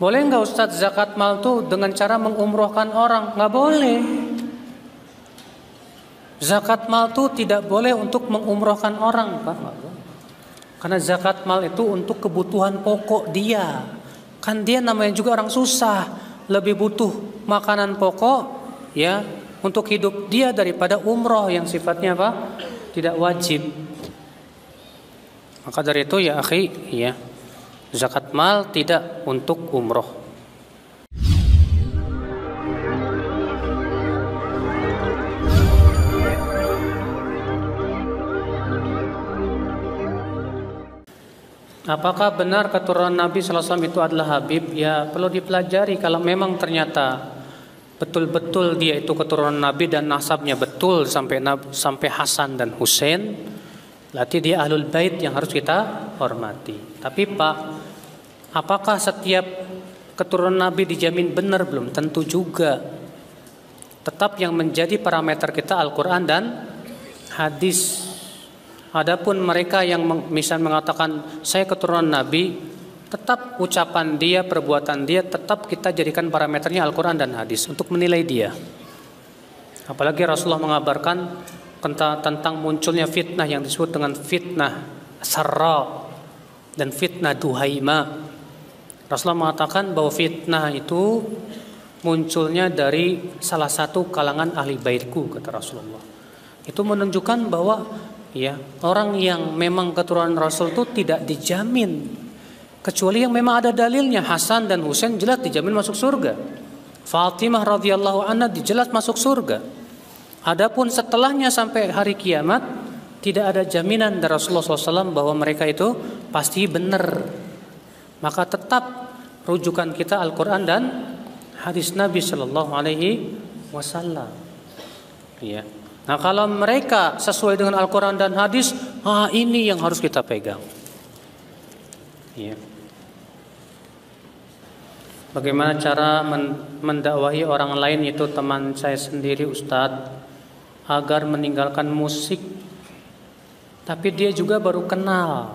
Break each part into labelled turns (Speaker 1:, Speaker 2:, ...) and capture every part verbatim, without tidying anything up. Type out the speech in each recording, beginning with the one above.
Speaker 1: Boleh nggak Ustadz zakat mal tuh dengan cara mengumrohkan orang? Nggak boleh. Zakat mal tuh tidak boleh untuk mengumrohkan orang, Pak. Karena zakat mal itu untuk kebutuhan pokok dia. Kan dia namanya juga orang susah, lebih butuh makanan pokok ya untuk hidup dia daripada umroh yang sifatnya apa? Tidak wajib. Maka dari itu ya akhi, ya, zakat mal tidak untuk umroh. Apakah benar keturunan Nabi Sallallahu Alaihi Wasallam itu adalah Habib? Ya perlu dipelajari. Kalau memang ternyata betul-betul dia itu keturunan Nabi dan nasabnya betul sampai sampai Hasan dan Husain, berarti dia ahlul bait yang harus kita hormati. Tapi Pak, apakah setiap keturunan Nabi dijamin benar? Belum tentu juga. Tetap yang menjadi parameter kita Al-Quran dan hadis. Adapun mereka yang misal mengatakan saya keturunan Nabi, tetap ucapan dia, perbuatan dia tetap kita jadikan parameternya Al-Quran dan hadis untuk menilai dia. Apalagi Rasulullah mengabarkan tentang munculnya fitnah yang disebut dengan fitnah sarra dan fitnah duhaima. Rasulullah mengatakan bahwa fitnah itu munculnya dari salah satu kalangan ahli baitku, kata Rasulullah. Itu menunjukkan bahwa ya, orang yang memang keturunan Rasul itu tidak dijamin, kecuali yang memang ada dalilnya. Hasan dan Husain jelas dijamin masuk surga. Fatimah radhiyallahu anha jelas masuk surga. Adapun setelahnya sampai hari kiamat tidak ada jaminan dari Rasulullah shallallahu alaihi wasallam bahwa mereka itu pasti benar. Maka tetap rujukan kita Al-Quran dan hadis Nabi Shallallahu Alaihi Wasallam. Ya. Nah kalau mereka sesuai dengan Al-Quran dan hadis, ah ini yang harus kita pegang. Ya. Bagaimana cara mendakwahi orang lain, itu teman saya sendiri Ustadz, agar meninggalkan musik, tapi dia juga baru kenal.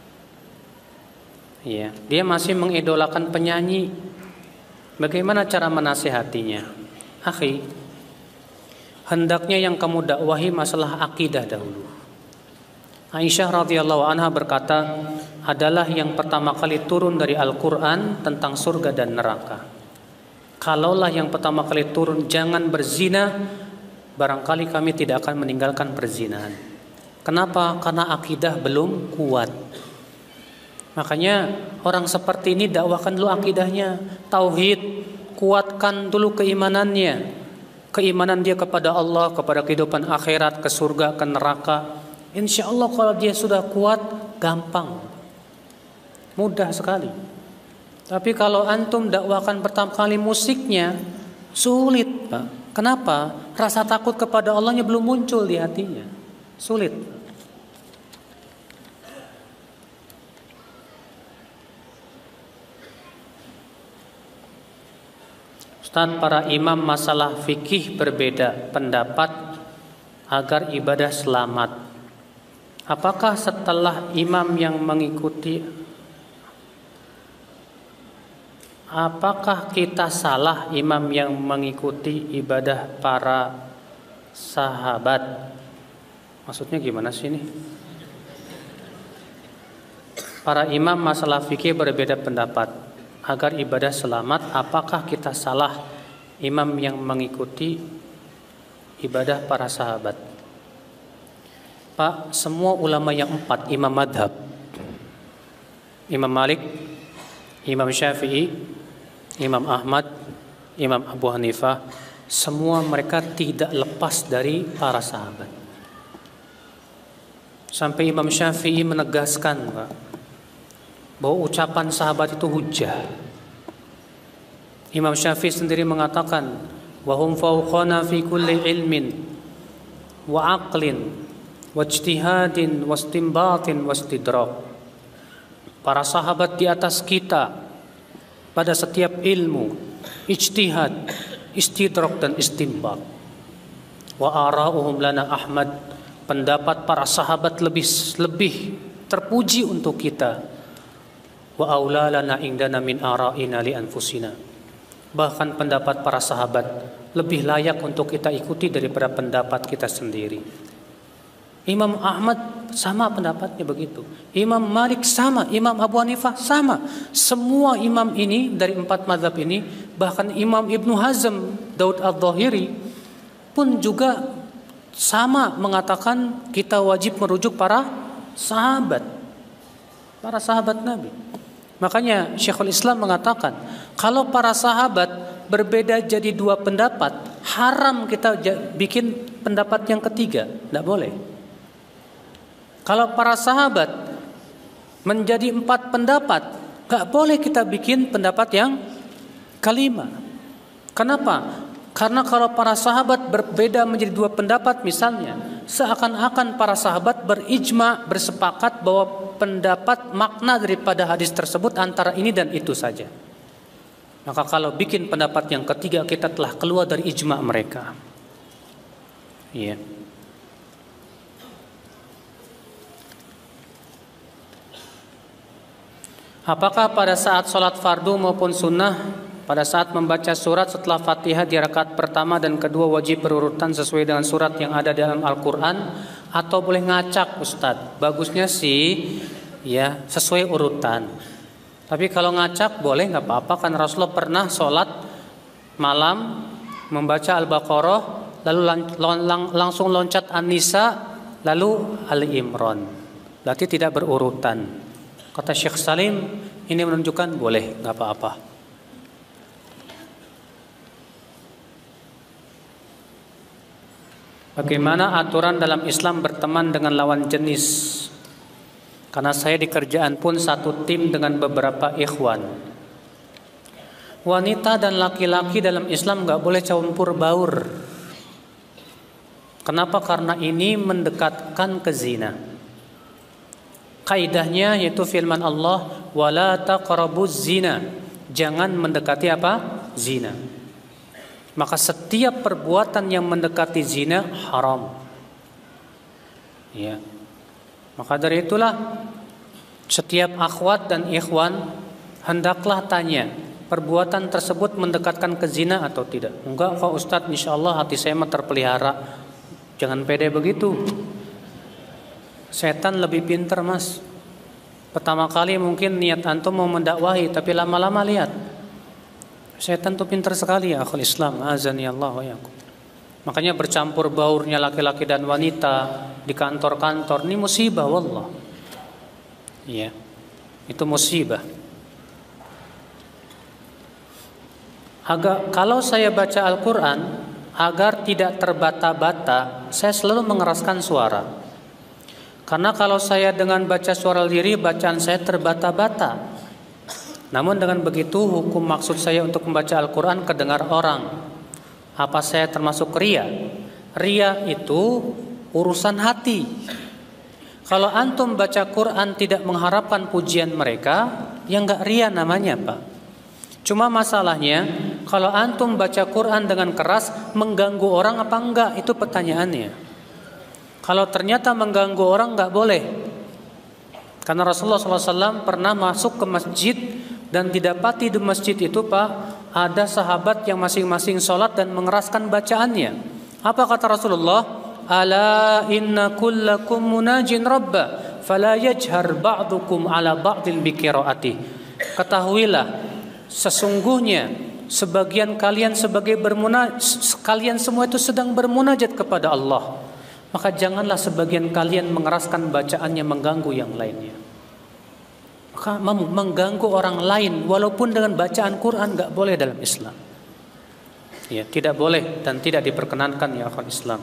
Speaker 1: Ya. Dia masih mengidolakan penyanyi. Bagaimana cara menasihatinya? Akhi, hendaknya yang kamu dakwahi masalah akidah dahulu. Aisyah radhiyallahu anha berkata, adalah yang pertama kali turun dari Al-Quran tentang surga dan neraka. Kalaulah yang pertama kali turun jangan berzina, barangkali kami tidak akan meninggalkan perzinahan. Kenapa? Karena akidah belum kuat. Makanya orang seperti ini dakwahkan dulu akidahnya, tauhid, kuatkan dulu keimanannya. Keimanan dia kepada Allah, kepada kehidupan akhirat, ke surga, ke neraka. Insya Allah kalau dia sudah kuat, gampang, mudah sekali. Tapi kalau antum dakwahkan pertama kali musiknya, sulit Pak. Kenapa? Rasa takut kepada Allahnya belum muncul di hatinya, sulit. Ustaz, para imam masalah fikih berbeda pendapat agar ibadah selamat. Apakah setelah imam yang mengikuti, apakah kita salah imam yang mengikuti ibadah para sahabat? Maksudnya gimana sih ini? Para imam masalah fikih berbeda pendapat agar ibadah selamat, apakah kita salah imam yang mengikuti ibadah para sahabat? Pak, semua ulama yang empat imam madhab, Imam Malik, Imam Syafi'i, Imam Ahmad, Imam Abu Hanifah, semua mereka tidak lepas dari para sahabat. Sampai Imam Syafi'i menegaskan Pak, bahwa ucapan sahabat itu hujjah. Imam Syafi'i sendiri mengatakan, wa hum fawqana fi kulli ilmin wa aqlin wa ijtihadin wa istinbatin wa istidrak. Para sahabat di atas kita pada setiap ilmu, ijtihad, istidrak dan istinbat. Wa ara'uhum lana Ahmad, pendapat para sahabat lebih lebih terpuji untuk kita. wa aula lana indana min ara'ina li anfusina. Bahkan pendapat para sahabat lebih layak untuk kita ikuti daripada pendapat kita sendiri. Imam Ahmad sama pendapatnya begitu. Imam Malik sama, Imam Abu Hanifah sama. Semua imam ini dari empat mazhab ini, bahkan Imam Ibnu Hazm, Daud Adh-Dhahiri pun juga sama mengatakan kita wajib merujuk para sahabat. Para sahabat Nabi. Makanya Syekhul Islam mengatakan, kalau para sahabat berbeda jadi dua pendapat, haram kita bikin pendapat yang ketiga, tidak boleh. Kalau para sahabat menjadi empat pendapat, gak boleh kita bikin pendapat yang kelima. Kenapa? Karena kalau para sahabat berbeda menjadi dua pendapat misalnya, seakan-akan para sahabat berijma, bersepakat bahwa pendapat makna daripada hadis tersebut antara ini dan itu saja. Maka kalau bikin pendapat yang ketiga, kita telah keluar dari ijma mereka. Iya. Apakah pada saat sholat fardu maupun sunnah, pada saat membaca surat setelah Fatihah di rakaat pertama dan kedua wajib berurutan sesuai dengan surat yang ada dalam Al-Quran, atau boleh ngacak Ustadz? Bagusnya sih ya sesuai urutan. Tapi kalau ngacak boleh, nggak apa-apa. Kan Rasulullah pernah sholat malam membaca Al-Baqarah, lalu lang lang langsung loncat An-Nisa, lalu Ali Imran. Berarti tidak berurutan. Kata Syekh Salim, ini menunjukkan boleh, nggak apa-apa. Bagaimana aturan dalam Islam berteman dengan lawan jenis? Karena saya di kerjaan pun satu tim dengan beberapa ikhwan. Wanita dan laki-laki dalam Islam nggak boleh campur baur. Kenapa? Karena ini mendekatkan ke zina. Kaidahnya yaitu firman Allah, wala taqrabuz zina. Jangan mendekati apa? Zina. Maka setiap perbuatan yang mendekati zina haram. Ya. Maka dari itulah setiap akhwat dan ikhwan hendaklah tanya, perbuatan tersebut mendekatkan ke zina atau tidak. Enggak kok Ustadz, insyaallah hati saya mah terpelihara. Jangan pede begitu. Setan lebih pintar, Mas. Pertama kali mungkin niat antum mau mendakwahi, tapi lama-lama lihat setan tuh pintar sekali ya akhul Islam, azani Allah wa yakum. Makanya bercampur baurnya laki-laki dan wanita di kantor-kantor ini musibah wallah. Iya. Itu musibah. Agar kalau saya baca Al-Qur'an agar tidak terbata-bata, saya selalu mengeraskan suara. Karena kalau saya dengan baca suara diri, bacaan saya terbata-bata. Namun dengan begitu hukum maksud saya untuk membaca Al-Quran kedengar orang. Apa saya termasuk ria? Ria itu urusan hati. Kalau antum baca Quran tidak mengharapkan pujian mereka, ya enggak ria namanya Pak. Cuma masalahnya kalau antum baca Quran dengan keras mengganggu orang apa enggak? Itu pertanyaannya. Kalau ternyata mengganggu orang enggak boleh. Karena Rasulullah shallallahu alaihi wasallam pernah masuk ke masjid dan didapati di masjid itu Pak, ada sahabat yang masing-masing sholat dan mengeraskan bacaannya. Apa kata Rasulullah? Ala inna kullakum munajin rabba fala yajhar ba'dukum ala ba'dil bikiraati. Ketahuilah, sesungguhnya sebagian kalian sebagai bermunajat, kalian semua itu sedang bermunajat kepada Allah. Maka janganlah sebagian kalian mengeraskan bacaannya mengganggu yang lainnya. Maka mengganggu orang lain walaupun dengan bacaan Quran enggak boleh dalam Islam. Ya, tidak boleh dan tidak diperkenankan ya akhwat Islam.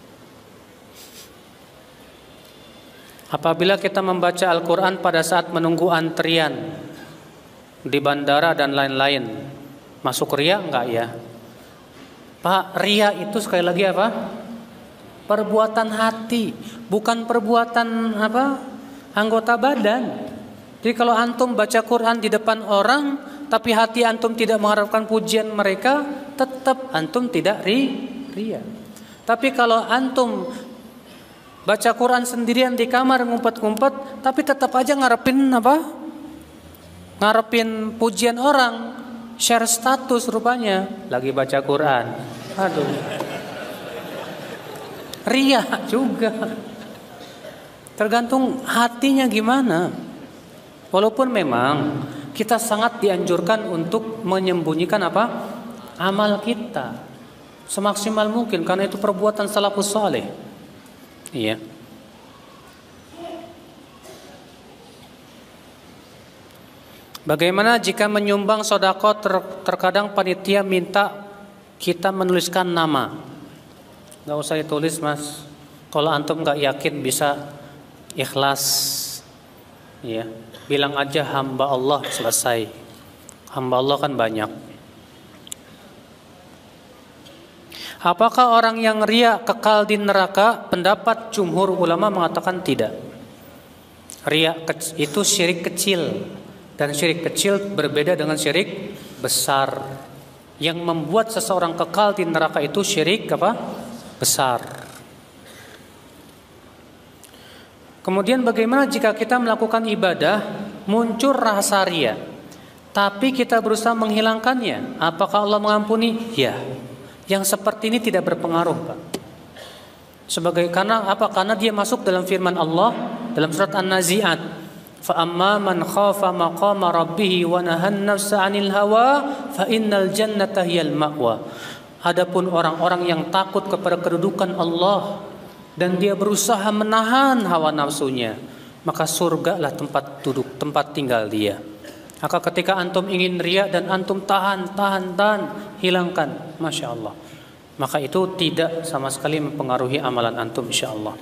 Speaker 1: Apabila kita membaca Al-Quran pada saat menunggu antrian di bandara dan lain-lain, masuk ria enggak ya? Pak, ria itu sekali lagi apa? Perbuatan hati, bukan perbuatan apa? Anggota badan. Jadi kalau antum baca Quran di depan orang, tapi hati antum tidak mengharapkan pujian mereka, tetap antum tidak ri, ria. Tapi kalau antum baca Quran sendirian di kamar ngumpet-ngumpet, tapi tetap aja ngarepin apa? ngarepin pujian orang, share status rupanya lagi baca Quran. Aduh, ria juga. Tergantung hatinya gimana. Walaupun memang kita sangat dianjurkan untuk menyembunyikan apa? Amal kita semaksimal mungkin, karena itu perbuatan salafus saleh. Iya. Bagaimana jika menyumbang sedekah ter terkadang panitia minta kita menuliskan nama? Gak usah ditulis mas. Kalau antum gak yakin bisa ikhlas, ya bilang aja hamba Allah, selesai. Hamba Allah kan banyak. Apakah orang yang riya kekal di neraka? Pendapat jumhur ulama mengatakan tidak. Riya itu syirik kecil, dan syirik kecil berbeda dengan syirik besar. Yang membuat seseorang kekal di neraka itu syirik apa? Besar. Kemudian bagaimana jika kita melakukan ibadah muncul rasa riya, tapi kita berusaha menghilangkannya? Apakah Allah mengampuni? Ya. Yang seperti ini tidak berpengaruh, Pak. Sebagai karena apa? Karena dia masuk dalam firman Allah dalam surat An-Nazi'at. Fa amma man khafa maqama rabbih wa nahan nafsa 'anil hawa fa innal jannata hiyal ma'wa. Adapun orang-orang yang takut kepada kedudukan Allah dan dia berusaha menahan hawa nafsunya, maka surgalah tempat duduk, tempat tinggal dia. Maka ketika antum ingin riya dan antum tahan, tahan, tahan, hilangkan, masya Allah, maka itu tidak sama sekali mempengaruhi amalan antum, insya Allah.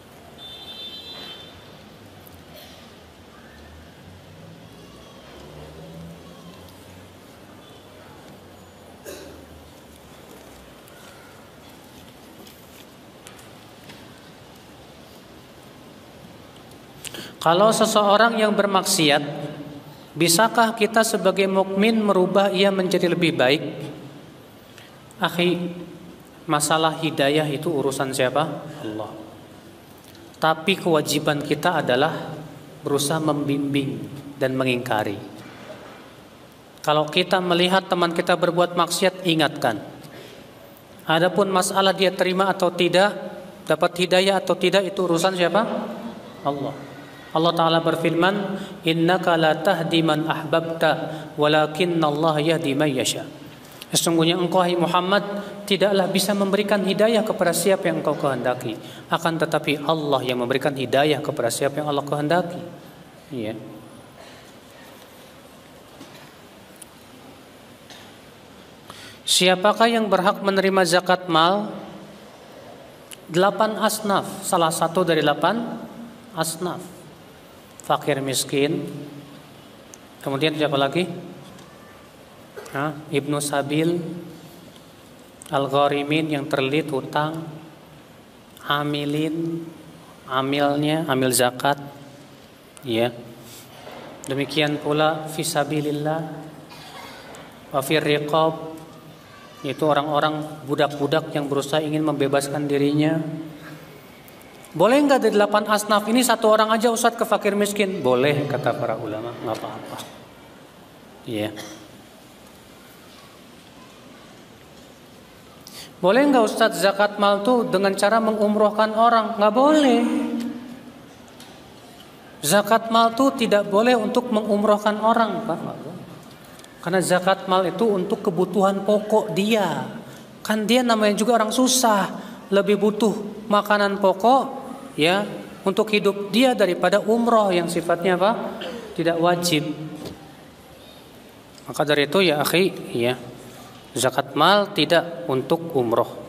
Speaker 1: Kalau seseorang yang bermaksiat, bisakah kita sebagai mukmin merubah ia menjadi lebih baik? Akhi, masalah hidayah itu urusan siapa? Allah. Tapi kewajiban kita adalah berusaha membimbing dan mengingkari. Kalau kita melihat teman kita berbuat maksiat, ingatkan. Adapun masalah dia terima atau tidak, dapat hidayah atau tidak, itu urusan siapa? Allah. Allah Ta'ala berfirman, innaka la tahdi man ahbabta walakinnallaha yahdi man yasha. Sesungguhnya engkau hai Muhammad tidaklah bisa memberikan hidayah kepada siapa yang engkau kehendaki, akan tetapi Allah yang memberikan hidayah kepada siapa yang Allah kehendaki. Iya. Siapakah yang berhak menerima zakat mal? Delapan asnaf, salah satu dari delapan asnaf. Fakir miskin. Kemudian siapa lagi? Hah? Ibnu Sabil, Al-Gharimin yang terlilit hutang, Amilin, amilnya, amil zakat, ya. Demikian pula fisabilillah, wa fir riqab, itu orang-orang budak-budak yang berusaha ingin membebaskan dirinya. Boleh nggak dari delapan asnaf ini satu orang aja Ustadz ke fakir miskin? Boleh, kata para ulama, nggak apa-apa. Iya. Boleh nggak Ustadz zakat mal tuh dengan cara mengumrohkan orang? Nggak boleh. Zakat mal tuh tidak boleh untuk mengumrohkan orang, Pak. Karena zakat mal itu untuk kebutuhan pokok dia. Kan dia namanya juga orang susah, lebih butuh makanan pokok, ya, untuk hidup dia daripada umroh yang sifatnya apa? Tidak wajib. Maka dari itu ya akhi, ya, zakat mal tidak untuk umroh.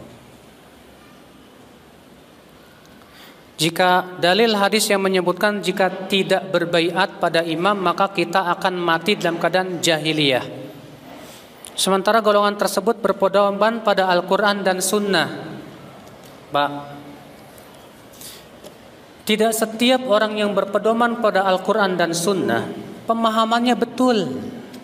Speaker 1: Jika dalil hadis yang menyebutkan jika tidak berbaiat pada imam maka kita akan mati dalam keadaan jahiliyah, sementara golongan tersebut berpedoman pada Al-Quran dan Sunnah. Pak, tidak setiap orang yang berpedoman pada Al-Quran dan Sunnah pemahamannya betul.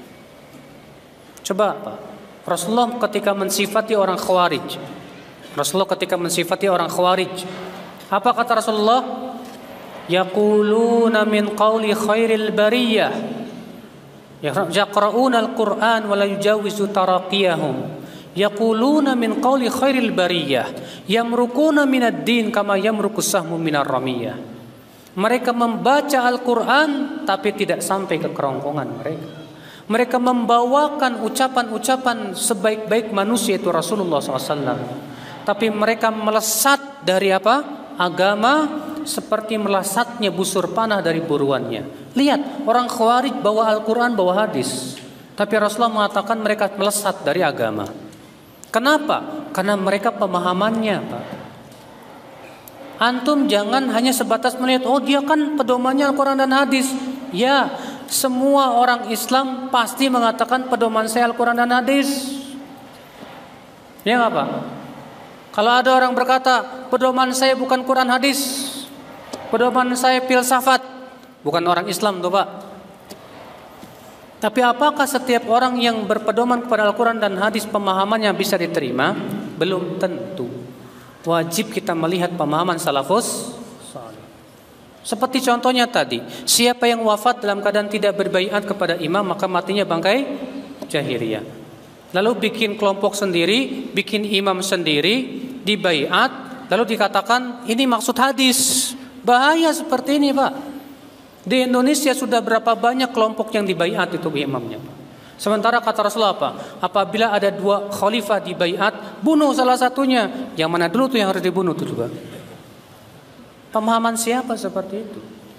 Speaker 1: Coba Pak, Rasulullah ketika mensifati orang Khawarij, Rasulullah ketika mensifati orang Khawarij, apa kata Rasulullah? Yaquluna min qawli khairil bariyah Yaqra'una al-Qur'an wa la yujawizu taraqiyahum. Yaquluna min qawli khairil bariyah. Yamrukuna minad din kama yamrukus sahmu minar ramiyah. Mereka membaca Al-Quran tapi tidak sampai ke kerongkongan mereka. Mereka membawakan ucapan-ucapan sebaik-baik manusia itu Rasulullah shallallahu alaihi wasallam. Tapi mereka melesat dari apa? Agama seperti melesatnya busur panah dari buruannya. Lihat, orang Khawarij bawa Al-Quran, bawa hadis. Tapi Rasulullah mengatakan mereka melesat dari agama. Kenapa? Karena mereka pemahamannya, Pak. Antum jangan hanya sebatas melihat, oh dia kan pedomannya Al-Quran dan hadis. Ya, semua orang Islam pasti mengatakan pedoman saya Al-Quran dan hadis. Ya nggak Pak? Kalau ada orang berkata pedoman saya bukan Quran hadis, pedoman saya filsafat, bukan orang Islam tuh Pak. Tapi apakah setiap orang yang berpedoman kepada Al-Quran dan hadis pemahamannya bisa diterima? Belum tentu. Wajib kita melihat pemahaman salafus salih. Seperti contohnya tadi, siapa yang wafat dalam keadaan tidak berbaiat kepada imam maka matinya bangkai jahiliyah. Lalu bikin kelompok sendiri, bikin imam sendiri, dibaiat, lalu dikatakan ini maksud hadis. Bahaya seperti ini Pak. Di Indonesia sudah berapa banyak kelompok yang dibaiat itu imamnya Pak. Sementara kata Rasulullah apa? Apabila ada dua khalifah dibaiat, bunuh salah satunya. Yang mana dulu tuh yang harus dibunuh tuh juga? Pemahaman siapa seperti itu?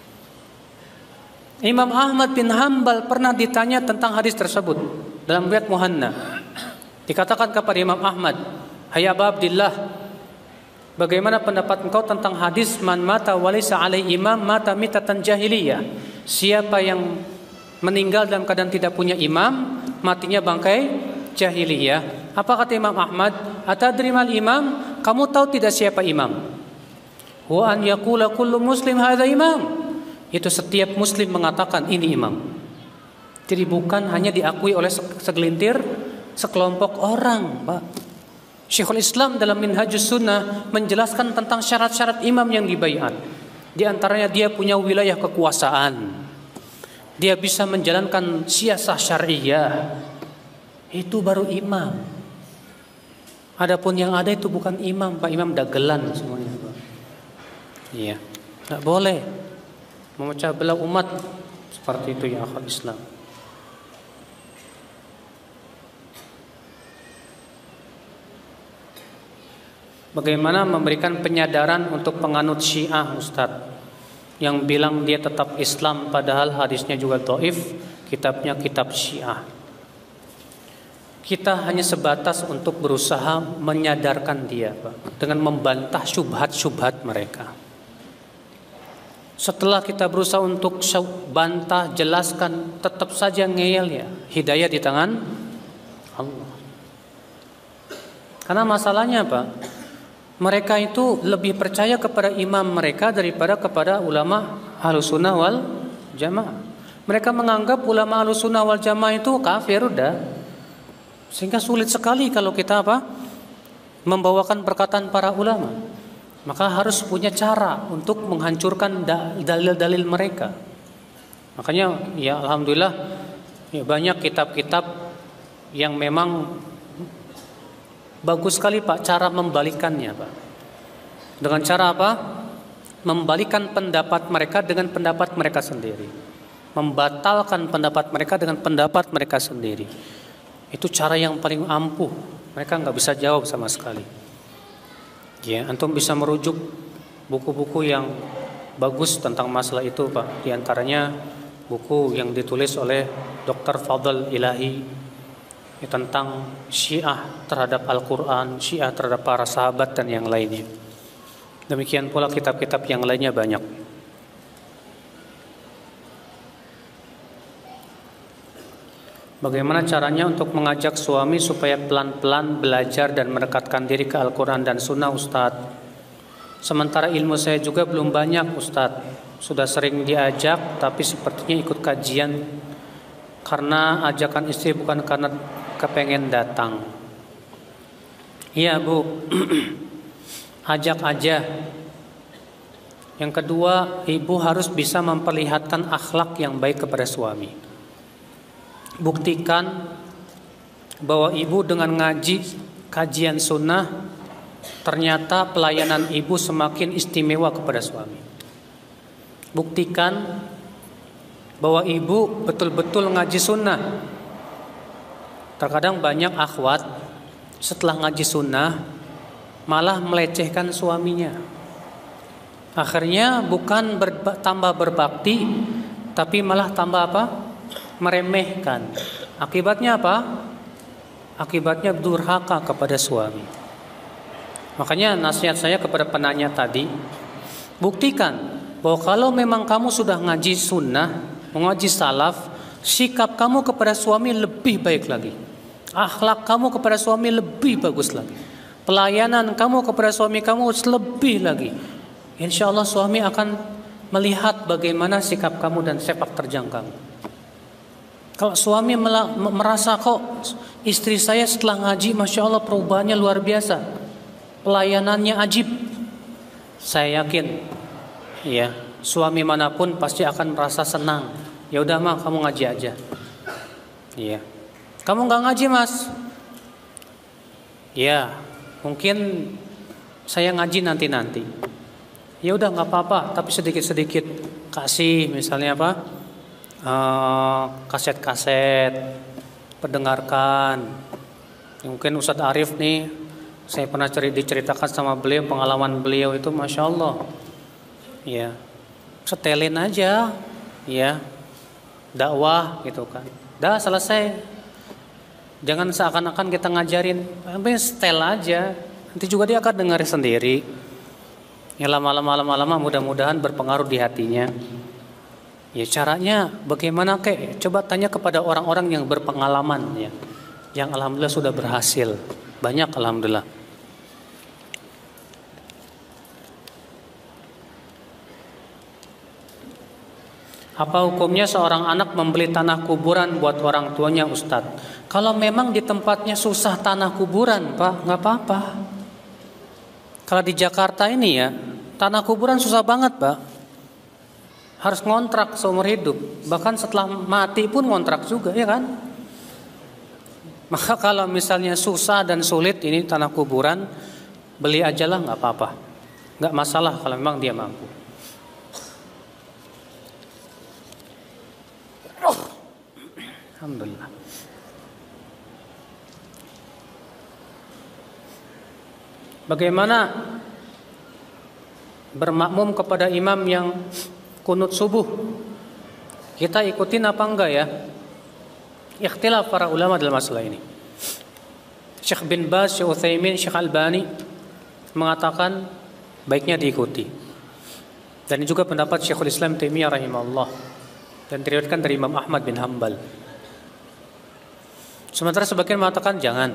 Speaker 1: Imam Ahmad bin Hanbal pernah ditanya tentang hadis tersebut dalam riwayat Muhanna. Dikatakan kepada Imam Ahmad, "Hai Abu Abdillah, bagaimana pendapat engkau tentang hadis man mata walaysa alaihi imam mata mitatan jahiliyah?" Siapa yang meninggal dalam keadaan tidak punya imam, matinya bangkai jahiliyah. Apa kata Imam Ahmad? Atadrimal imam? Kamu tahu tidak siapa imam? Wa an yaqula kullu muslim hadza imam. Itu setiap muslim mengatakan ini imam. Jadi bukan hanya diakui oleh segelintir, sekelompok orang, Pak. Syekhul Islam dalam Minhajus Sunnah menjelaskan tentang syarat-syarat imam yang dibaiat. Di antaranya dia punya wilayah kekuasaan. Dia bisa menjalankan siasah syariah. Itu baru imam. Adapun yang ada itu bukan imam, Pak. Imam dagelan semuanya, Pak. Iya, tidak boleh memecah belah umat seperti itu ya akhwat Islam. Bagaimana memberikan penyadaran untuk penganut Syiah, Ustadz, yang bilang dia tetap Islam padahal hadisnya juga dhaif, kitabnya kitab Syiah. Kita hanya sebatas untuk berusaha menyadarkan dia, Pak, dengan membantah syubhat-syubhat mereka. Setelah kita berusaha untuk bantah, jelaskan, tetap saja ngeyel ya. Hidayah di tangan Allah. Karena masalahnya Pak, mereka itu lebih percaya kepada imam mereka daripada kepada ulama Ahlussunnah wal Jamaah. Mereka menganggap ulama Ahlussunnah wal Jamaah itu kafir udah. Sehingga sulit sekali kalau kita apa? Membawakan perkataan para ulama. Maka harus punya cara untuk menghancurkan dalil-dalil mereka. Makanya ya alhamdulillah ya, banyak kitab-kitab yang memang bagus sekali Pak cara membalikannya Pak. Dengan cara apa? Membalikan pendapat mereka dengan pendapat mereka sendiri. Membatalkan pendapat mereka dengan pendapat mereka sendiri. Itu cara yang paling ampuh. Mereka nggak bisa jawab sama sekali. Ya, antum bisa merujuk buku-buku yang bagus tentang masalah itu Pak. Di antaranya buku yang ditulis oleh Doktor Fadl Ilahi ya, tentang Syiah terhadap Al-Quran, Syiah terhadap para sahabat dan yang lainnya. Demikian pula kitab-kitab yang lainnya banyak. Bagaimana caranya untuk mengajak suami supaya pelan-pelan belajar dan mendekatkan diri ke Al-Quran dan Sunnah Ustadz? Sementara ilmu saya juga belum banyak Ustadz. Sudah sering diajak tapi sepertinya ikut kajian karena ajakan istri bukan karena kepengen datang. Iya Bu, ajak aja. Yang kedua, ibu harus bisa memperlihatkan akhlak yang baik kepada suami. buktikan bahwa ibu dengan ngaji kajian sunnah, ternyata pelayanan ibu semakin istimewa kepada suami. Buktikan bahwa ibu betul-betul ngaji sunnah. Terkadang banyak akhwat setelah ngaji sunnah malah melecehkan suaminya. Akhirnya bukan berba, tambah berbakti, tapi malah tambah apa? Meremehkan. Akibatnya apa? Akibatnya durhaka kepada suami. Makanya nasihat saya kepada penanya tadi, buktikan bahwa kalau memang kamu sudah ngaji sunnah, mengaji salaf, sikap kamu kepada suami lebih baik lagi, akhlak kamu kepada suami lebih bagus lagi, pelayanan kamu kepada suami kamu lebih lagi. Insya Allah suami akan melihat bagaimana sikap kamu dan sepak terjang kamu. Kalau suami merasa kok istri saya setelah ngaji, masya Allah perubahannya luar biasa, pelayanannya ajib, saya yakin, ya suami manapun pasti akan merasa senang. Ya udah mah kamu ngaji aja. Iya. Kamu nggak ngaji mas? Ya mungkin saya ngaji nanti nanti. Ya udah nggak apa-apa, tapi sedikit-sedikit kasih, misalnya apa, uh, kaset-kaset, pendengarkan. Mungkin Ustadz Arif nih, saya pernah diceritakan sama beliau pengalaman beliau itu, masya Allah, ya setelin aja, ya dakwah gitu kan, dah selesai. Jangan seakan-akan kita ngajarin, tapi setel aja, nanti juga dia akan dengar sendiri. Ya lama-lama lama-lama mudah-mudahan berpengaruh di hatinya. Ya caranya bagaimana kek? Coba tanya kepada orang-orang yang berpengalaman ya, yang alhamdulillah sudah berhasil. Banyak alhamdulillah. Apa hukumnya seorang anak membeli tanah kuburan buat orang tuanya, Ustadz? Kalau memang di tempatnya susah tanah kuburan, Pak, nggak apa-apa. Kalau di Jakarta ini ya, tanah kuburan susah banget, Pak. Harus ngontrak seumur hidup. Bahkan setelah mati pun ngontrak juga, ya kan? Maka kalau misalnya susah dan sulit ini tanah kuburan, beli aja lah, nggak apa-apa. Nggak masalah kalau memang dia mampu. Alhamdulillah. Bagaimana bermakmum kepada imam yang kunut subuh? Kita ikutin apa enggak ya? Ikhtilaf para ulama dalam masalah ini. Syekh bin Baz, Syekh Utsaimin, Syekh Albani mengatakan baiknya diikuti. Dan ini juga pendapat Syekhul Islam Taimiyah rahimahullah, dan diriwayatkan dari Imam Ahmad bin Hambal. Sementara sebagian mengatakan jangan.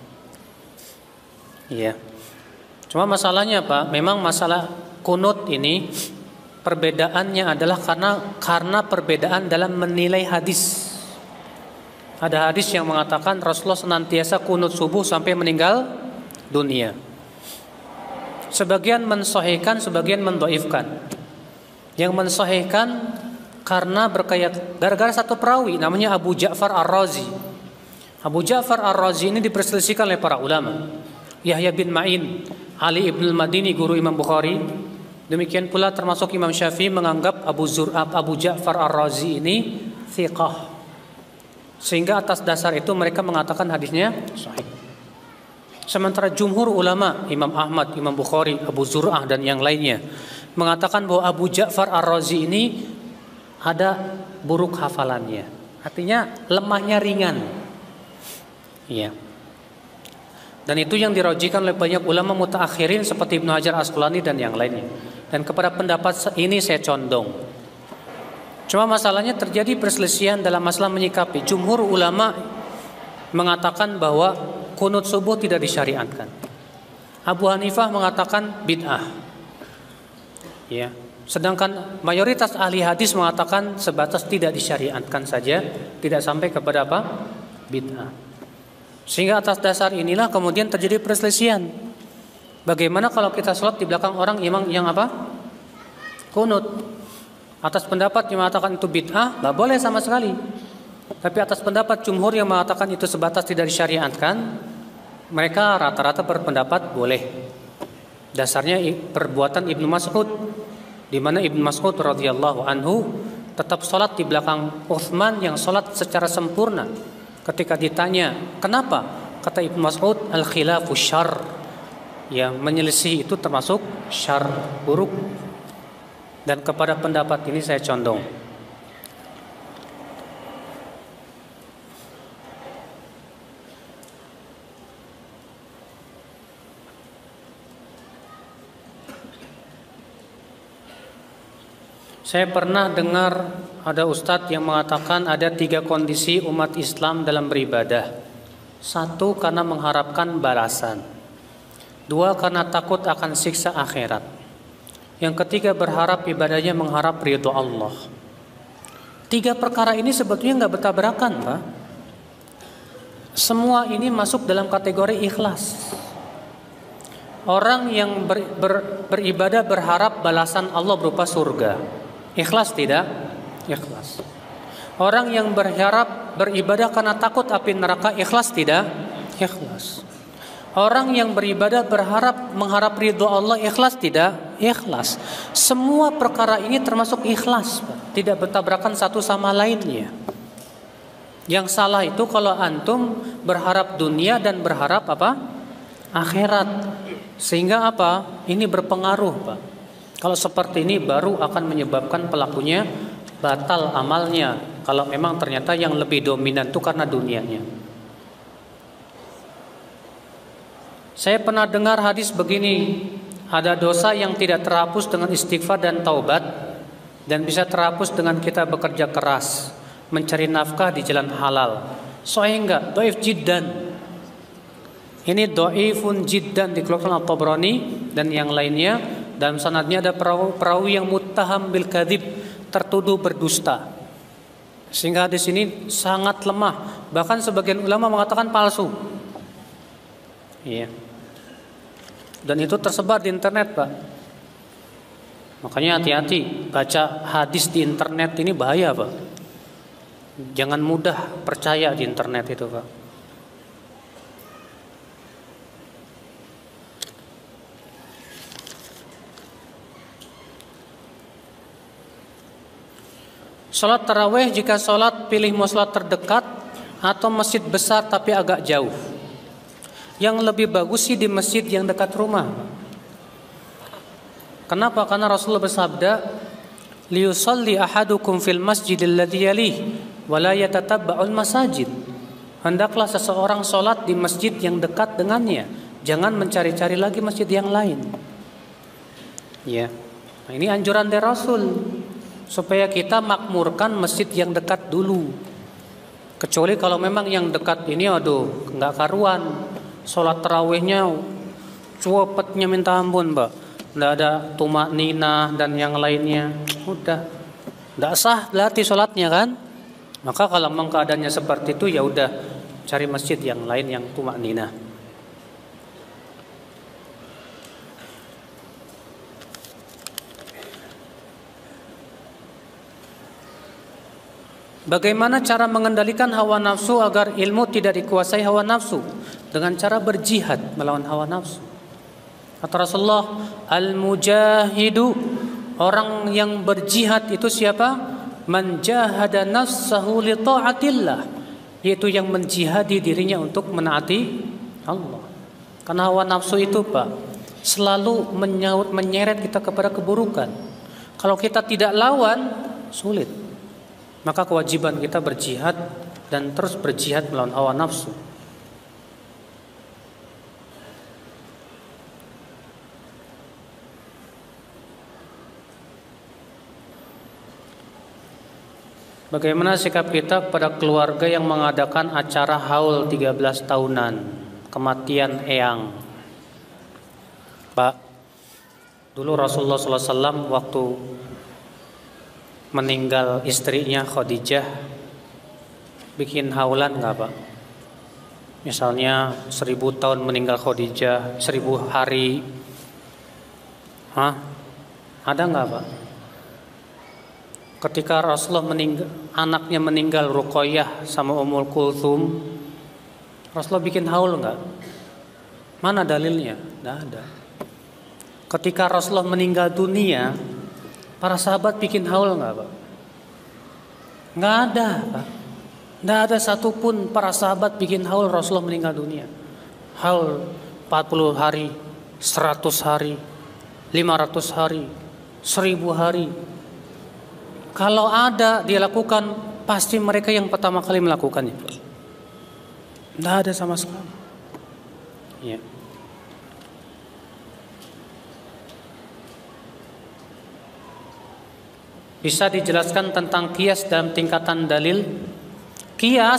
Speaker 1: Iya. Cuma masalahnya Pak, memang masalah kunut ini perbedaannya adalah karena karena perbedaan dalam menilai hadis. Ada hadis yang mengatakan Rasulullah senantiasa kunut subuh sampai meninggal dunia. Sebagian mensahihkan, sebagian mendhaifkan. Yang mensahihkan karena berkait gara-gara satu perawi namanya Abu Ja'far Ar-Razi. Abu Ja'far Ar-Razi ini diperselisihkan oleh para ulama. Yahya bin Ma'in, Ali ibn al-Madini guru Imam Bukhari, demikian pula termasuk Imam Syafi'i menganggap Abu Zur'ab Abu Ja'far Ar-Razi ini thiqah. Sehingga atas dasar itu mereka mengatakan hadisnya sahih. Sementara jumhur ulama, Imam Ahmad, Imam Bukhari, Abu Zur'ah dan yang lainnya mengatakan bahwa Abu Ja'far Ar-Razi ini ada buruk hafalannya. Artinya lemahnya ringan. Iya. Dan itu yang dirajikan oleh banyak ulama mutaakhirin seperti Ibnu Hajar Asqalani dan yang lainnya. Dan kepada pendapat ini saya condong. Cuma masalahnya terjadi perselisihan dalam masalah menyikapi. Jumhur ulama mengatakan bahwa kunut subuh tidak disyariatkan. Abu Hanifah mengatakan bid'ah. Ya. Sedangkan mayoritas ahli hadis mengatakan sebatas tidak disyariatkan saja, tidak sampai kepada apa? Bid'ah. Sehingga atas dasar inilah kemudian terjadi perselisihan. Bagaimana kalau kita sholat di belakang orang imam yang apa? Kunut. Atas pendapat yang mengatakan itu bid'ah, nggak boleh sama sekali. Tapi atas pendapat jumhur yang mengatakan itu sebatas tidak disyariatkan, mereka rata-rata berpendapat boleh. Dasarnya perbuatan Ibnu Mas'ud, di mana Ibnu Mas'ud radhiyallahu anhu tetap sholat di belakang Utsman yang sholat secara sempurna. Ketika ditanya, kenapa? Kata Ibnu Mas'ud, al-khilafu syarr. Ya, menyelisih itu termasuk syarr, buruk. Dan kepada pendapat ini saya condong. Saya pernah dengar ada ustadz yang mengatakan ada tiga kondisi umat Islam dalam beribadah. Satu, karena mengharapkan balasan. Dua, karena takut akan siksa akhirat. Yang ketiga, berharap ibadahnya mengharap ridho Allah. Tiga perkara ini sebetulnya nggak bertabrakan, Pak. Semua ini masuk dalam kategori ikhlas. Orang yang ber, ber, beribadah berharap balasan Allah berupa surga. Ikhlas tidak? Ikhlas. Orang yang berharap beribadah karena takut api neraka, ikhlas tidak? Ikhlas. Orang yang beribadah berharap mengharap ridho Allah, ikhlas tidak? Ikhlas. Semua perkara ini termasuk ikhlas, tidak bertabrakan satu sama lainnya. Yang salah itu kalau antum berharap dunia dan berharap apa? Akhirat. Sehingga apa? Ini berpengaruh, Pak. Kalau seperti ini baru akan menyebabkan pelakunya batal amalnya. Kalau memang ternyata yang lebih dominan itu karena dunianya. Saya pernah dengar hadis begini, ada dosa yang tidak terhapus dengan istighfar dan taubat, dan bisa terhapus dengan kita bekerja keras, mencari nafkah di jalan halal. Sahih enggak? Dhaif jiddan. Ini dhaifun jiddan dikeluarkan At-Tabrani dan yang lainnya. Dalam sanadnya ada perawi, perawi yang muttaham bil kadzib, tertuduh berdusta. Sehingga hadis ini sangat lemah. Bahkan sebagian ulama mengatakan palsu. Iya. Dan itu tersebar di internet, Pak. Makanya hati-hati baca hadis di internet ini bahaya, Pak. Jangan mudah percaya di internet itu, Pak. Sholat tarawih jika sholat pilih musola terdekat atau masjid besar tapi agak jauh. Yang lebih bagus sih di masjid yang dekat rumah. Kenapa? Karena Rasulullah bersabda, "Liyusalli ahadukum fil masjidil ladzi yalih wa la yatatabba'ul masajid." Hendaklah seseorang sholat di masjid yang dekat dengannya, jangan mencari-cari lagi masjid yang lain. Ya. Nah, ini anjuran dari Rasul. Supaya kita makmurkan masjid yang dekat dulu. Kecuali kalau memang yang dekat ini aduh nggak karuan, sholat tarawihnya cepetnya minta ampun, Mbak. Nggak ada tumak nina dan yang lainnya, udah nggak sah berarti sholatnya kan. Maka kalau memang keadaannya seperti itu ya udah cari masjid yang lain yang tumak nina. Bagaimana cara mengendalikan hawa nafsu agar ilmu tidak dikuasai hawa nafsu? Dengan cara berjihad melawan hawa nafsu. Kata Rasulullah, al-mujahidu, orang yang berjihad itu siapa? Man jahada nafsahu li ta'atillah, yaitu yang menjihadi dirinya untuk menaati Allah. Karena hawa nafsu itu, Pak, selalu menyaut menyeret kita kepada keburukan. Kalau kita tidak lawan, sulit. Maka kewajiban kita berjihad dan terus berjihad melawan hawa nafsu. Bagaimana sikap kita pada keluarga yang mengadakan acara haul tiga belas tahunan kematian eyang? Pak, dulu Rasulullah shallallahu alaihi wasallam waktu meninggal istrinya Khadijah bikin haulan nggak, Pak? Misalnya seribu tahun meninggal Khadijah, seribu hari, hah? Ada nggak, Pak? Ketika Rasulullah meninggal, anaknya meninggal Ruqayyah sama Ummul Kulthum, Rasulullah bikin haul enggak? Mana dalilnya? Tidak ada. Ketika Rasulullah meninggal dunia, para sahabat bikin haul enggak, Pak? Enggak ada, Pak. Tidak ada satupun para sahabat bikin haul Rasulullah meninggal dunia. Haul empat puluh hari, seratus hari, lima ratus hari, seribu hari. Kalau ada dia lakukan, pasti mereka yang pertama kali melakukannya. Tidak ada sama sekali. Ya. Bisa dijelaskan tentang kias dalam tingkatan dalil? Kias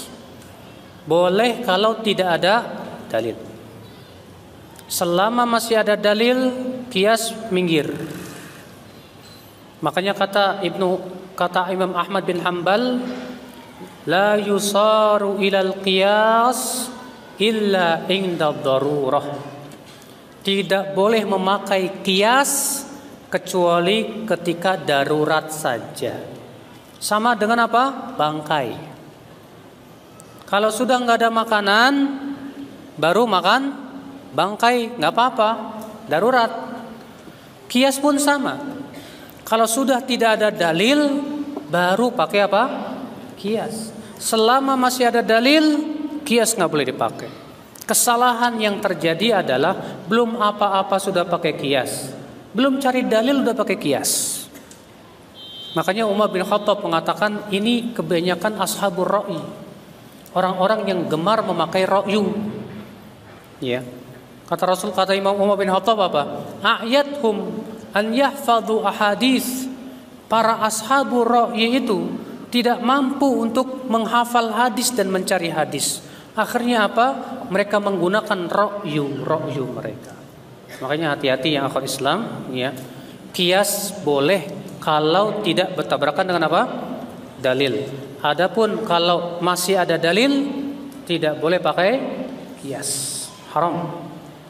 Speaker 1: boleh kalau tidak ada dalil. Selama masih ada dalil, kias minggir. Makanya kata Ibnu kata Imam Ahmad bin Hanbal, la yusaru ilal qiyas illa inda darurah. Tidak boleh memakai kias kecuali ketika darurat saja. Sama dengan apa? Bangkai. Kalau sudah nggak ada makanan, baru makan bangkai, nggak apa-apa, darurat. Kias pun sama. Kalau sudah tidak ada dalil, baru pakai apa? Kias. Selama masih ada dalil, kias nggak boleh dipakai. Kesalahan yang terjadi adalah belum apa-apa sudah pakai kias, belum cari dalil udah pakai kias. Makanya Umar bin Khattab mengatakan ini kebanyakan ashabur ra'i, orang-orang yang gemar memakai ra'yu. Ya. Kata Rasul, kata Imam Umar bin Khattab apa? A'yathum an yahfadhu ahadits. Para ashabur ra'yi itu tidak mampu untuk menghafal hadis dan mencari hadis. Akhirnya apa? Mereka menggunakan ra'yu, ra'yu mereka. Makanya hati-hati yang akhwat Islam, ya. Kias boleh kalau tidak bertabrakan dengan apa? Dalil. Adapun kalau masih ada dalil, tidak boleh pakai kias. Haram.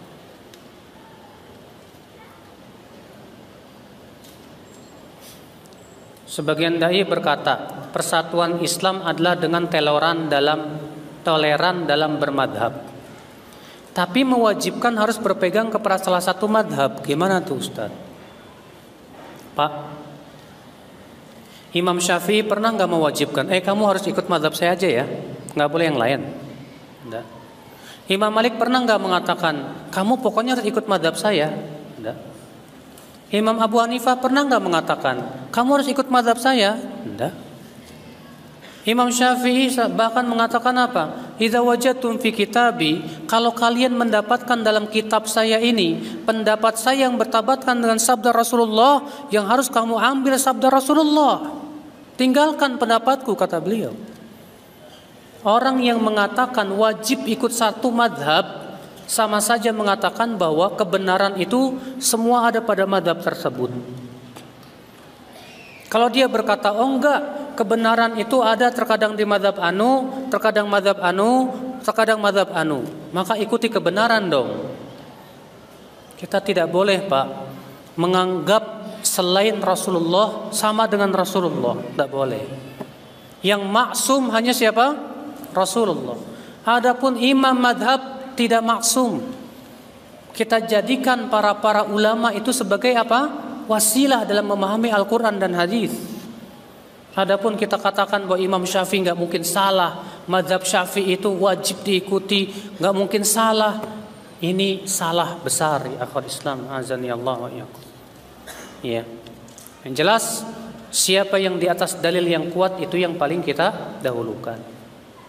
Speaker 1: Sebagian dai berkata, persatuan Islam adalah dengan toleran dalam toleran dalam bermadhab. Tapi mewajibkan harus berpegang kepada salah satu madhab. Gimana tuh Ustaz? Pak, Imam Syafi'i pernah nggak mewajibkan? Eh kamu harus ikut madhab saya aja ya, nggak boleh yang lain. Enggak. Imam Malik pernah nggak mengatakan kamu pokoknya harus ikut madhab saya? Enggak. Imam Abu Hanifah pernah nggak mengatakan kamu harus ikut madhab saya? Enggak. Imam Syafi'i bahkan mengatakan apa? Idza wajadtum fi kitabi, kalau kalian mendapatkan dalam kitab saya ini pendapat saya yang bertabatkan dengan sabda Rasulullah, yang harus kamu ambil sabda Rasulullah. Tinggalkan pendapatku, kata beliau. Orang yang mengatakan wajib ikut satu madhab sama saja mengatakan bahwa kebenaran itu semua ada pada madhab tersebut. Kalau dia berkata, oh enggak, kebenaran itu ada terkadang di madhab anu, terkadang madhab anu, terkadang madhab anu, maka ikuti kebenaran dong. Kita tidak boleh Pak menganggap selain Rasulullah sama dengan Rasulullah, tidak boleh. Yang maksum hanya siapa? Rasulullah. Adapun imam madhab tidak maksum. Kita jadikan para-para ulama itu sebagai apa? Wasilah dalam memahami Al-Quran dan hadis. Adapun kita katakan bahwa Imam Syafi'i nggak mungkin salah, mazhab Syafi'i itu wajib diikuti, nggak mungkin salah. Ini salah besar ya akhwat Islam, azani Allah wa iyyakum. Ya. Yang jelas siapa yang di atas dalil yang kuat itu yang paling kita dahulukan.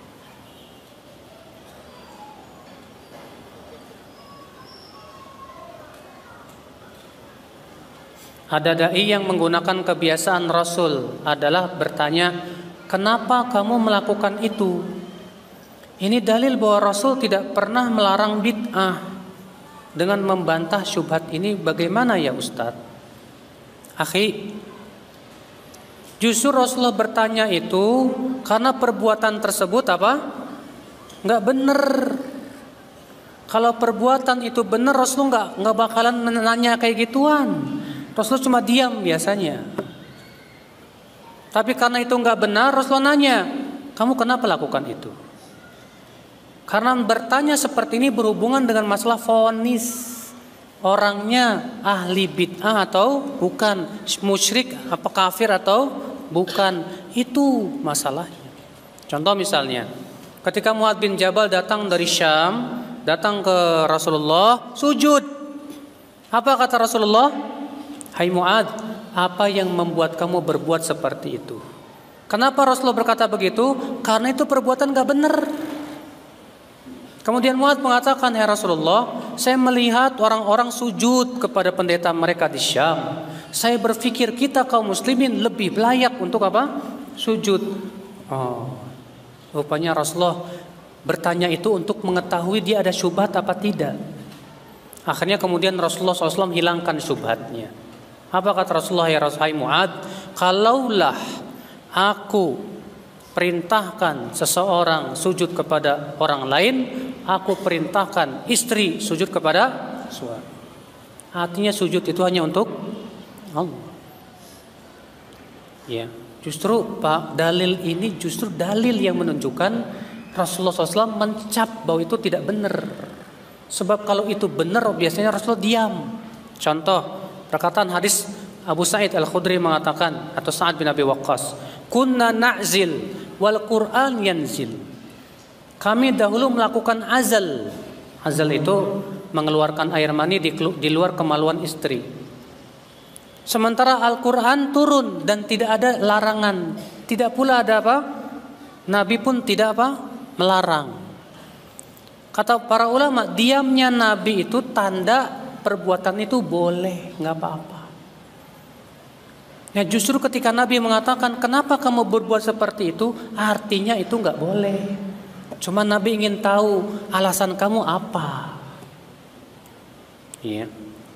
Speaker 1: Ada dai yang menggunakan kebiasaan Rasul adalah bertanya, kenapa kamu melakukan itu? Ini dalil bahwa Rasul tidak pernah melarang bid'ah. Dengan membantah syubhat ini bagaimana ya Ustaz? Akhi, justru Rasulullah bertanya itu karena perbuatan tersebut apa? Nggak benar. Kalau perbuatan itu benar, Rasulullah nggak nggak bakalan menanya kayak gituan. Rasulullah cuma diam biasanya. Tapi karena itu nggak benar, Rasulullah nanya, kamu kenapa lakukan itu? Karena bertanya seperti ini berhubungan dengan masalah vonis. Orangnya ahli bid'ah atau bukan, musyrik apa kafir atau bukan, itu masalahnya. Contoh misalnya, ketika Mu'adz bin Jabal datang dari Syam, datang ke Rasulullah, sujud. Apa kata Rasulullah? Hai Mu'adz, apa yang membuat kamu berbuat seperti itu? Kenapa Rasulullah berkata begitu? Karena itu perbuatan gak benar. Kemudian Mu'adz mengatakan, ya Rasulullah, saya melihat orang-orang sujud kepada pendeta mereka di Syam. Saya berpikir kita kaum muslimin lebih layak untuk apa? Sujud. Oh, rupanya Rasulullah bertanya itu untuk mengetahui dia ada syubhat apa tidak. Akhirnya kemudian Rasulullah shallallahu alaihi wasallam hilangkan syubhatnya. Apa kata Rasulullah, ya Rasulullah Mu'adz, kalaulah aku perintahkan seseorang sujud kepada orang lain, aku perintahkan istri sujud kepada suami. Artinya sujud itu hanya untuk Allah. Ya, justru Pak, dalil ini justru dalil yang menunjukkan Rasulullah shallallahu alaihi wasallam mencap bahwa itu tidak benar. Sebab kalau itu benar biasanya Rasulullah diam. Contoh perkataan hadis Abu Sa'id Al-Khudri mengatakan, atau Sa'ad bin Abi Waqqas, kunna na'zil wal Qur'an yanzil. Kami dahulu melakukan azal. Azal itu mengeluarkan air mani di, di luar kemaluan istri. Sementara Al-Quran turun dan tidak ada larangan. Tidak pula ada apa? Nabi pun tidak apa? Melarang. Kata para ulama, diamnya Nabi itu tanda perbuatan itu boleh, nggak apa-apa. Ya justru ketika Nabi mengatakan kenapa kamu berbuat seperti itu, artinya itu nggak boleh. Cuma Nabi ingin tahu alasan kamu apa. Iya.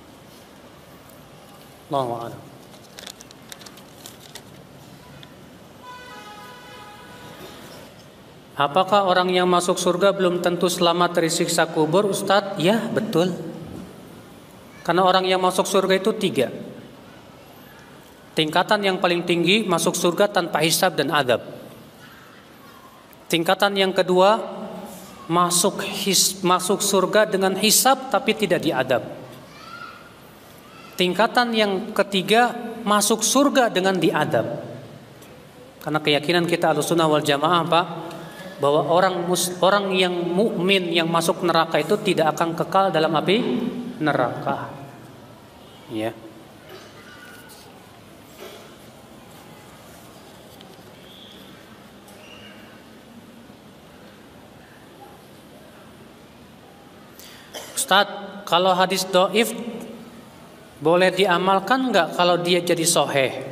Speaker 1: Allahu a'lam. Apakah orang yang masuk surga belum tentu selamat dari siksa kubur, Ustadz? Ya betul. Karena orang yang masuk surga itu tiga. Tingkatan yang paling tinggi masuk surga tanpa hisab dan adab. Tingkatan yang kedua masuk his, masuk surga dengan hisab tapi tidak diadab. Tingkatan yang ketiga masuk surga dengan diadab. Karena keyakinan kita Ahlussunnah wal Jamaah Pak, bahwa orang mus, orang yang mukmin yang masuk neraka itu tidak akan kekal dalam api neraka. Ya. Ustadz, kalau hadis doif boleh diamalkan nggak kalau dia jadi soheh?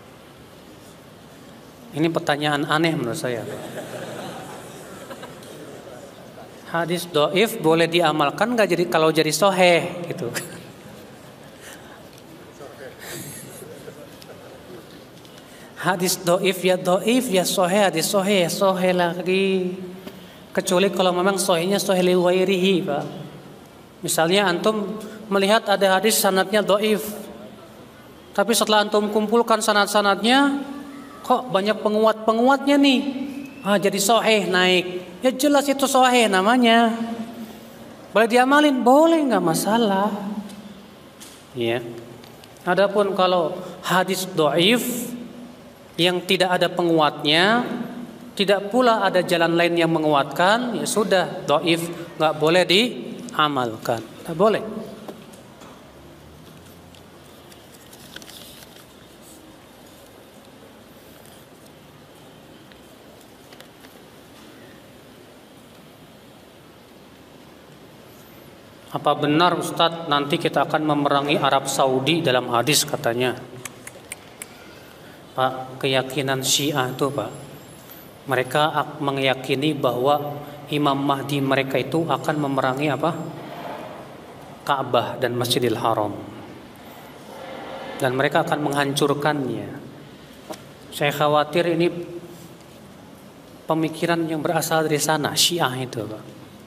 Speaker 1: Ini pertanyaan aneh menurut saya. Hadis doif boleh diamalkan nggak jadi kalau jadi soheh gitu? Hadis doif ya doif ya soheh, hadis soheh ya soheh lagi. Kecuali kalau memang sohehnya soheh li ghairihi Pak. Misalnya antum melihat ada hadis sanadnya doif, tapi setelah antum kumpulkan sanad-sanadnya, kok banyak penguat-penguatnya nih, ah jadi soheh naik. Ya jelas itu soheh namanya. Boleh diamalin, boleh nggak masalah. Ya. Adapun kalau hadis doif yang tidak ada penguatnya, tidak pula ada jalan lain yang menguatkan, ya sudah doif, nggak boleh di amalkan, tak boleh. Apa benar Ustadz nanti kita akan memerangi Arab Saudi dalam hadis katanya? Pak, keyakinan Syiah itu Pak, mereka meyakini bahwa Imam Mahdi mereka itu akan memerangi apa? Ka'bah dan Masjidil Haram. Dan mereka akan menghancurkannya. Saya khawatir ini pemikiran yang berasal dari sana, Syiah itu, Pak.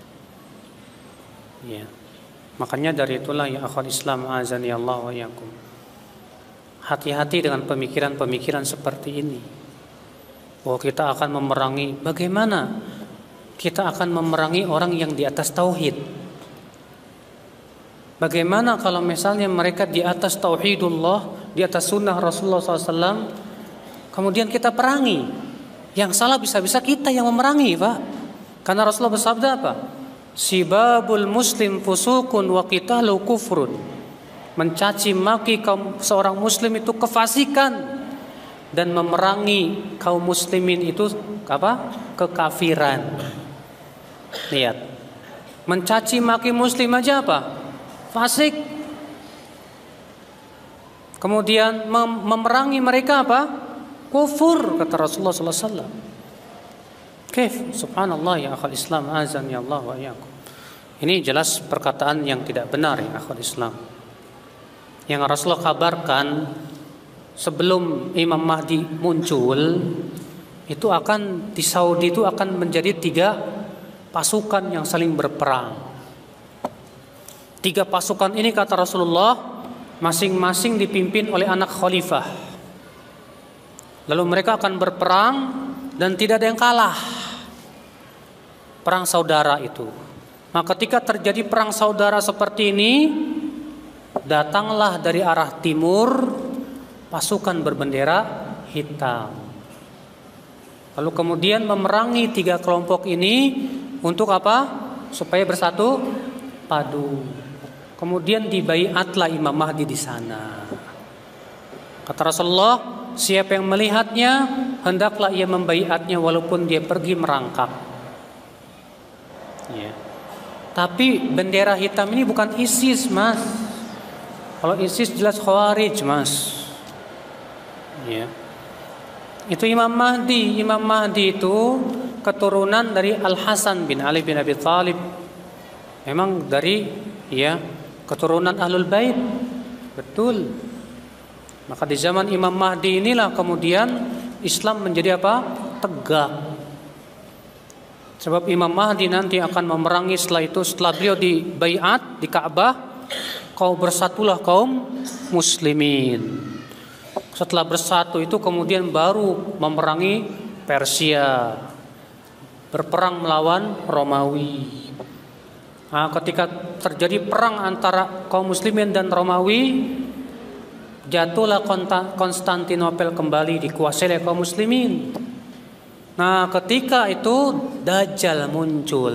Speaker 1: Ya. Makanya dari itulah ya akhwat Islam azani Allah wa iyyakum. Hati-hati dengan pemikiran-pemikiran seperti ini. bahwa kita akan memerangi. Bagaimana kita akan memerangi orang yang di atas tauhid? Bagaimana kalau misalnya mereka di atas tauhidullah, di atas sunnah Rasulullah shallallahu alaihi wasallam, kemudian kita perangi? Yang salah bisa-bisa kita yang memerangi, Pak. Karena Rasulullah bersabda apa? Sibabul muslim fusukun wa qitalu kufrun. Mencaci maki kaum seorang muslim itu kefasikan, dan memerangi kaum muslimin itu apa? Kekafiran. Lihat. Mencaci maki muslim aja apa? Fasik. Kemudian mem- memerangi mereka apa? Kufur, kata Rasulullah sallallahu alaihi wasallam. Kaif? Subhanallah ya akhal Islam, azan ya Allah wa iyyakum. Ini jelas perkataan yang tidak benar ya akhal Islam. Yang Rasulullah kabarkan sebelum Imam Mahdi muncul, itu akan di Saudi itu akan menjadi tiga pasukan yang saling berperang. Tiga pasukan ini kata Rasulullah masing-masing dipimpin oleh anak khalifah. Lalu mereka akan berperang dan tidak ada yang kalah. Perang saudara itu. Nah, ketika terjadi perang saudara seperti ini, datanglah dari arah timur pasukan berbendera hitam. Lalu kemudian memerangi tiga kelompok ini untuk apa? Supaya bersatu padu. Kemudian dibaiatlah Imam Mahdi di sana. Kata Rasulullah, siapa yang melihatnya, hendaklah ia membaiatnya walaupun dia pergi merangkak. Ya. Tapi bendera hitam ini bukan ISIS, Mas. Kalau ISIS jelas Khawarij, Mas. Ya. Itu Imam Mahdi. Imam Mahdi itu keturunan dari Al Hasan bin Ali bin Abi Thalib. Memang dari ya keturunan Ahlul Bait. Betul. Maka di zaman Imam Mahdi inilah kemudian Islam menjadi apa? Tegak. Sebab Imam Mahdi nanti akan memerangi setelah itu, setelah beliau di baiat di Ka'bah, kau bersatulah kaum muslimin. Setelah bersatu itu kemudian baru memerangi Persia, berperang melawan Romawi. Nah, ketika terjadi perang antara kaum muslimin dan Romawi, jatuhlah Konstantinopel kembali dikuasai oleh kaum muslimin. Nah, ketika itu Dajjal muncul.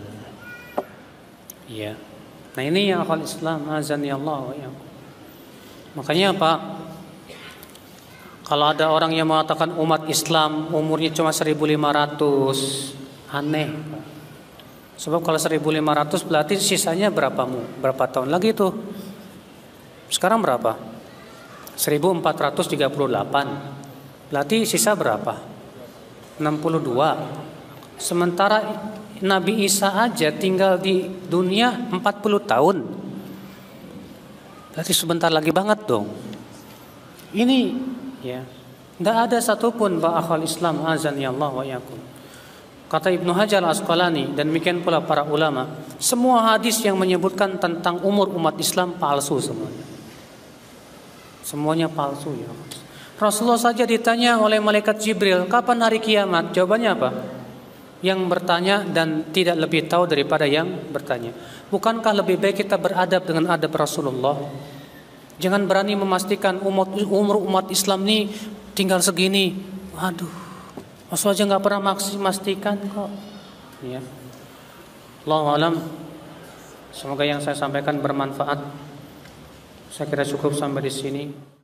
Speaker 1: Ya. Nah, ini yang akhwal Islam, azan ya Allah wa iyyakum. Makanya Pak, kalau ada orang yang mengatakan umat Islam umurnya cuma seribu lima ratus, aneh. Sebab kalau seribu lima ratus berarti sisanya berapa mu? Berapa tahun lagi tuh? Sekarang berapa? seribu empat ratus tiga puluh delapan. Berarti sisa berapa? enam puluh dua. Sementara Nabi Isa aja tinggal di dunia empat puluh tahun. Berarti sebentar lagi banget dong. Ini ya, tidak ada satupun Pak akhwal Islam, azan ya Allah wa iyyakum. Kata Ibnu Hajar Al-Asqalani dan demikian pula para ulama, semua hadis yang menyebutkan tentang umur umat Islam palsu semuanya. Semuanya palsu ya. Rasulullah saja ditanya oleh malaikat Jibril, kapan hari kiamat? Jawabannya apa? Yang bertanya dan tidak lebih tahu daripada yang bertanya. Bukankah lebih baik kita beradab dengan adab Rasulullah? Jangan berani memastikan umat, umur umat Islam ini tinggal segini. Waduh, Rasulullah aja nggak pernah memastikan kok. Ya. Allahu a'lam. Semoga yang saya sampaikan bermanfaat. Saya kira cukup sampai di sini.